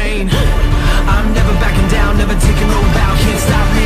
rain. I'm never backing down, never taking no bow. Can't stop